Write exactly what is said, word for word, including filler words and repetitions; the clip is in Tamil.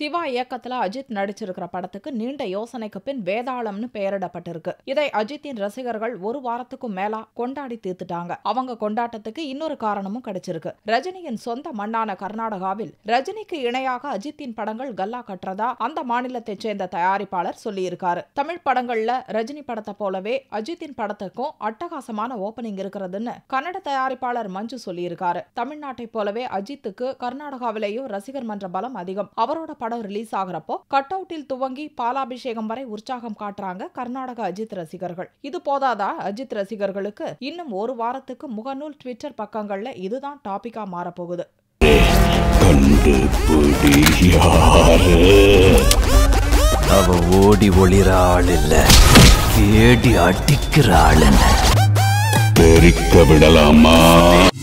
சிவா இயக்கத்துல அஜித் நடிச்சிருக்கிற படத்துக்கு நீண்ட யோசனைக்கு பின் வேதாளம்னு பெயரிடப்பட்டிருக்கு. இதை அஜித்தின் ரசிகர்கள் ஒரு வாரத்துக்கும் மேலா கொண்டாடி தீர்த்துட்டாங்க. அவங்க கொண்டாட்டத்துக்கு இன்னொரு காரணமும் கிடைச்சிருக்கு. ரஜினியின் சொந்த மண்ணான கர்நாடகாவில் ரஜினிக்கு இணையாக அஜித்தின் படங்கள் கல்லா கட்டுறதா அந்த மாநிலத்தை சேர்ந்த தயாரிப்பாளர் சொல்லியிருக்காரு. தமிழ் படங்கள்ல ரஜினி படத்தை போலவே அஜித்தின் படத்துக்கும் அட்டகாசமான ஓபனிங் இருக்கிறதுன்னு கன்னட தயாரிப்பாளர் மஞ்சு சொல்லியிருக்காரு. தமிழ்நாட்டை போலவே அஜித்துக்கு கர்நாடகாவிலேயும் ரசிகர் மன்ற பலம் அதிகம். அவரோட படம் ரிலீஸ் ஆகிறப்போ கட் அவுட்டில் துவங்கி பாலாபிஷேகம் வரை உற்சாகம் காட்டுறாங்க கர்நாடக அஜித் ரசிகர்கள். இது போதாதா அஜித் ரசிகர்களுக்கு இன்னும் ஒரு வாரத்துக்கு முகநூல் ட்விட்டர் பக்கங்கள்ல இதுதான் டாபிக்கா மாறப்போகுது. அவ ஓடி ஒளிர ஆள் இல்ல, கேடி அடிக்கிற ஆள். தெரிக்க விடலாமா?